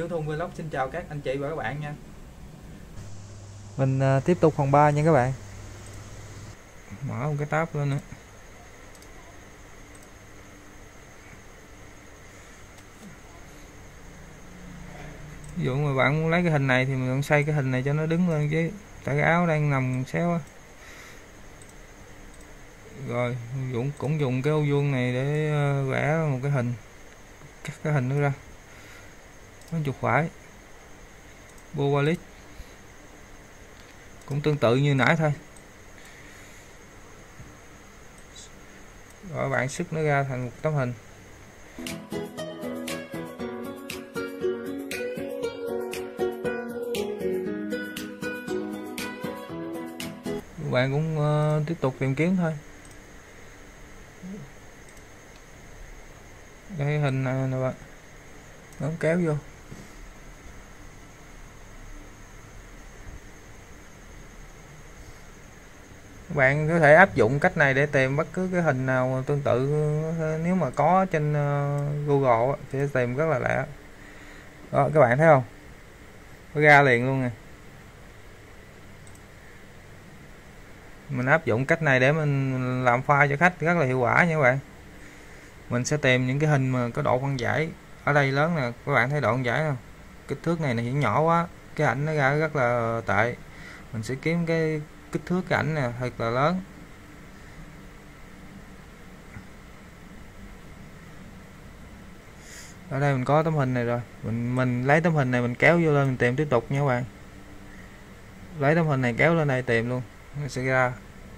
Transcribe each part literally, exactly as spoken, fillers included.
Tiểu Thun Vlog xin chào các anh chị và các bạn nha. Mình uh, tiếp tục phần ba nha các bạn. Mở một cái tab lên nữa. Ví dụ mà bạn muốn lấy cái hình này thì mình xoay cái hình này cho nó đứng lên, chứ tại cái áo đang nằm xéo á. Rồi Dũng cũng dùng cái ô vuông này để vẽ một cái hình, cắt cái hình nó ra, bấm chuột phải, Bowalit cũng tương tự như nãy thôi. Rồi bạn sức nó ra thành một tấm hình. Bạn cũng uh, tiếp tục tìm kiếm thôi. Đây hình này nè bạn, nó kéo vô. Bạn có thể áp dụng cách này để tìm bất cứ cái hình nào tương tự, nếu mà có trên uh, Google thì sẽ tìm rất là lạ. Đó, các bạn thấy không? Nó ra liền luôn nè. Mình áp dụng cách này để mình làm file cho khách rất là hiệu quả nha các bạn. Mình sẽ tìm những cái hình mà có độ phân giải ở đây lớn nè, các bạn thấy độ phân giải không? Kích thước này là hiện nhỏ quá, cái ảnh nó ra rất là tệ. Mình sẽ kiếm cái kích thước cái ảnh nè thật là lớn. Ở đây mình có tấm hình này rồi, mình mình lấy tấm hình này mình kéo vô lên mình tìm tiếp tục nha các bạn. Lấy tấm hình này kéo lên đây tìm luôn, nó sẽ ra.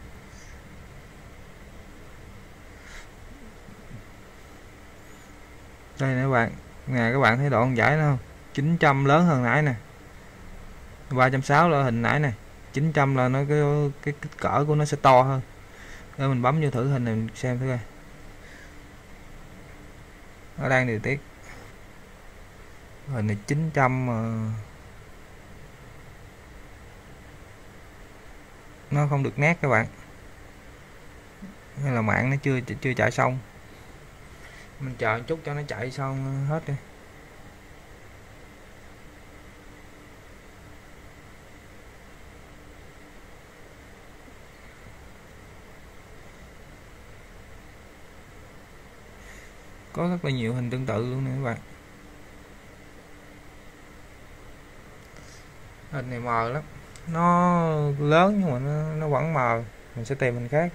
Đây nè các bạn, nè các bạn thấy độ phân giải nó không? chín trăm lớn hơn nãy nè, ba trăm sáu mươi là hình nãy nè, chín trăm là nó cái cái kích cỡ của nó sẽ to hơn. Để mình bấm vô thử hình này mình xem thử coi. Nó đang điều tiết. Hình này chín trăm mà nó không được nét các bạn, hay là mạng nó chưa chưa chạy xong. Mình chờ một chút cho nó chạy xong hết đi. Có rất là nhiều hình tương tự luôn nè các bạn. Hình này mờ lắm, nó lớn nhưng mà nó, nó vẫn mờ. Mình sẽ tìm hình khác.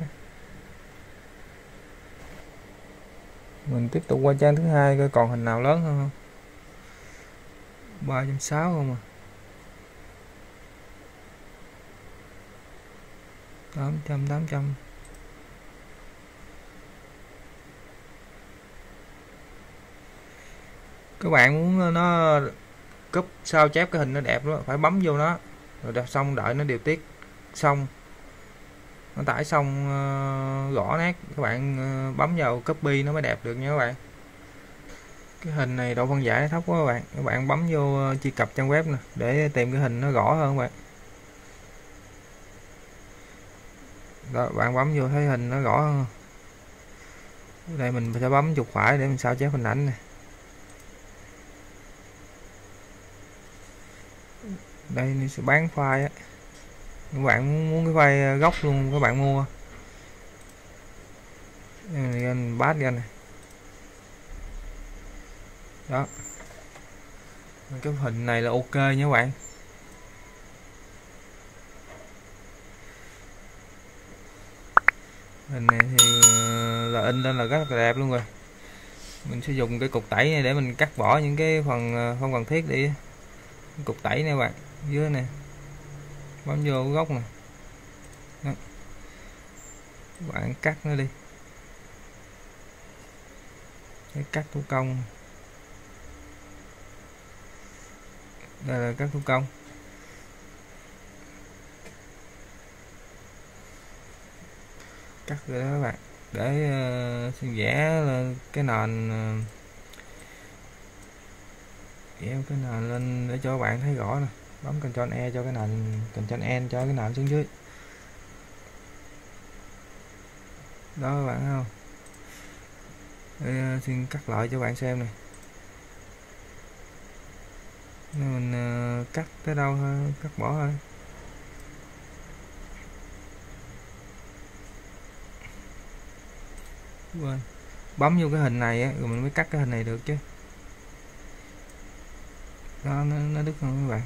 Mình tiếp tục qua trang thứ hai coi còn hình nào lớn hơn không. ba trăm sáu mươi không à, tám trăm, tám trăm. Các bạn muốn nó cúp sao chép cái hình nó đẹp đó, phải bấm vô nó rồi đọc xong đợi nó điều tiết xong, nó tải xong uh, gõ nét, các bạn uh, bấm vào copy nó mới đẹp được nha các bạn. Cái hình này độ phân giải thấp quá các bạn, các bạn bấm vô uh, truy cập trang web nè để tìm cái hình nó rõ hơn các bạn. Đó, bạn bấm vô thấy hình nó rõ hơn. Đây mình sẽ bấm chuột phải để mình sao chép hình ảnh này. Đây nó sẽ bán file á, các bạn muốn cái file gốc luôn các bạn mua. Mình bát ra này. Đó, cái hình này là ok nha các bạn. Hình này thì là in lên là rất là đẹp luôn rồi. Mình sẽ dùng cái cục tẩy này để mình cắt bỏ những cái phần không cần thiết đi. Cục tẩy nè các bạn, dưới nè, bấm vô góc nè. Đó, các bạn cắt nó đi. Cái cắt thủ công. Đây là cắt thủ công. Cắt rồi đó các bạn, để uh, vẽ lên cái nền, uh, vẽ cái nền lên để cho các bạn thấy rõ nè. Bấm Ctrl E cho cái nền, Ctrl N cho cái nền xuống dưới. Đó các bạn thấy không? Đây, uh, xin cắt lại cho bạn xem này. Nên mình uh, cắt tới đâu thôi, cắt bỏ thôi. Quên. Bấm vô cái hình này á, rồi mình mới cắt cái hình này được chứ. Đó, nó, nó đứt không các bạn.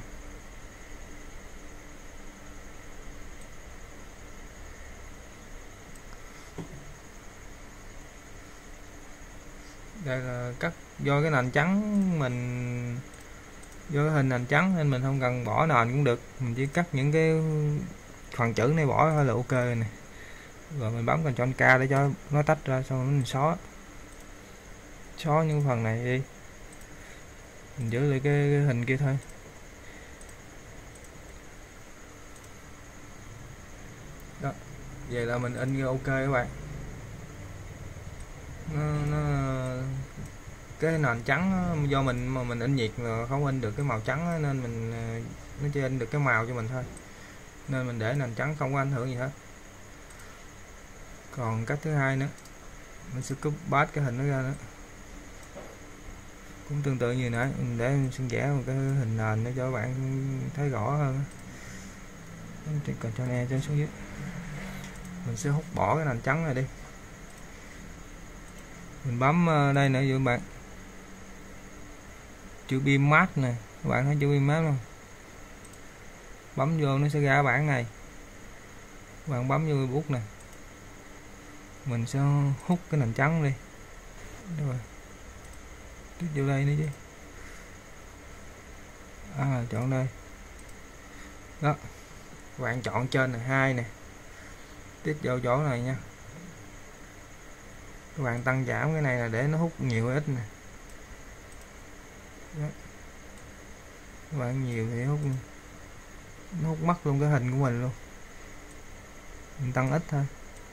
Đây là cắt do cái nền trắng, mình do cái hình nền trắng nên mình không cần bỏ nền cũng được, mình chỉ cắt những cái phần chữ này bỏ thôi là ok này. Rồi mình bấm Ctrl K để cho nó tách ra, xong rồi mình xóa xóa những phần này đi, mình giữ lại cái, cái hình kia thôi. Đó, vậy là mình in ok các bạn. Nó, nó cái nền trắng do mình mà mình in nhiệt là không in được cái màu trắng nên mình nó chỉ in được cái màu cho mình thôi, nên mình để nền trắng không có ảnh hưởng gì hết. Còn cách thứ hai nữa, mình sẽ cúp bát cái hình nó ra nữa, cũng tương tự như nãy, mình để mình xin vẽ một cái hình nền để cho các bạn thấy rõ hơn. Còn cho e cho xuống dưới, mình sẽ hút bỏ cái nền trắng này đi, mình bấm đây nữa các bạn, chữ beam mask nè, các bạn thấy chữ beam mask không? Bấm vô nó sẽ ra bảng này, các bạn bấm vô bút nè, mình sẽ hút cái nền trắng đi. Đó rồi, tiếp vô đây nữa chứ, à, chọn đây đó, các bạn chọn trên là hai nè, tiếp vô chỗ này nha, các bạn tăng giảm cái này là để nó hút nhiều hay ít nè. Đó. Các bạn nhiều thì hút nó hút mất luôn cái hình của mình luôn, mình tăng ít thôi,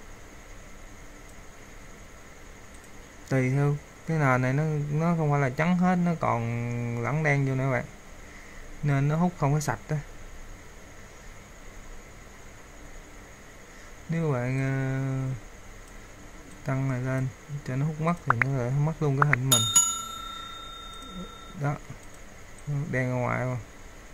tùy theo cái nền này, nó nó không phải là trắng hết, nó còn lẫn đen vô nữa các bạn, nên nó hút không có sạch đó. Nếu bạn uh, tăng này lên cho nó hút mất thì nó lại mất luôn cái hình mình đó, đen ở ngoài mà.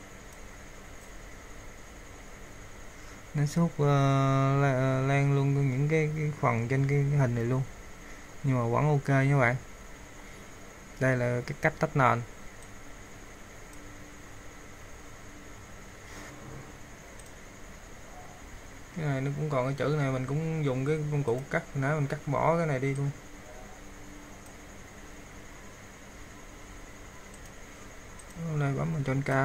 Nó sẽ hút uh, lan luôn những cái, cái phần trên cái, cái hình này luôn, nhưng mà vẫn ok nha các bạn. Đây là cái cách tách nền. Cái này nó cũng còn cái chữ này, mình cũng dùng cái công cụ cắt nãy, mình cắt bỏ cái này đi luôn. Hôm nay bấm Ctrl K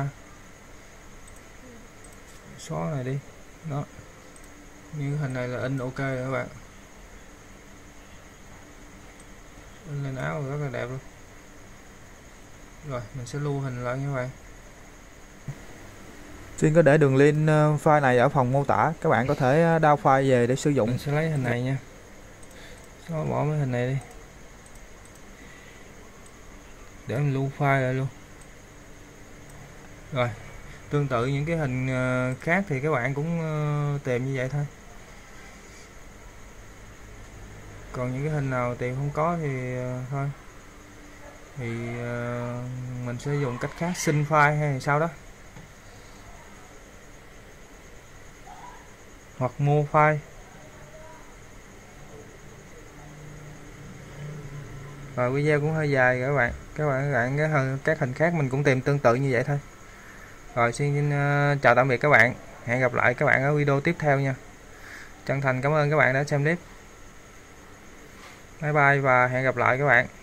xóa này đi. Đó, như hình này là in ok rồi các bạn, in lên áo rất là đẹp luôn. Rồi mình sẽ lưu hình lại như vậy. Xin có để đường link file này ở phần mô tả, các bạn có thể download file về để sử dụng. Mình sẽ lấy hình này nha, xóa bỏ mấy hình này đi để mình lưu file lại luôn. Rồi tương tự những cái hình khác thì các bạn cũng tìm như vậy thôi, còn những cái hình nào tìm không có thì thôi, thì mình sẽ dùng cách khác, xin file hay sao đó, hoặc mua file. Rồi video cũng hơi dài rồi các bạn, các bạn các bạn cái các hình khác mình cũng tìm tương tự như vậy thôi. Rồi xin uh, chào tạm biệt các bạn, hẹn gặp lại các bạn ở video tiếp theo nha. Chân thành cảm ơn các bạn đã xem clip. Bye bye và hẹn gặp lại các bạn.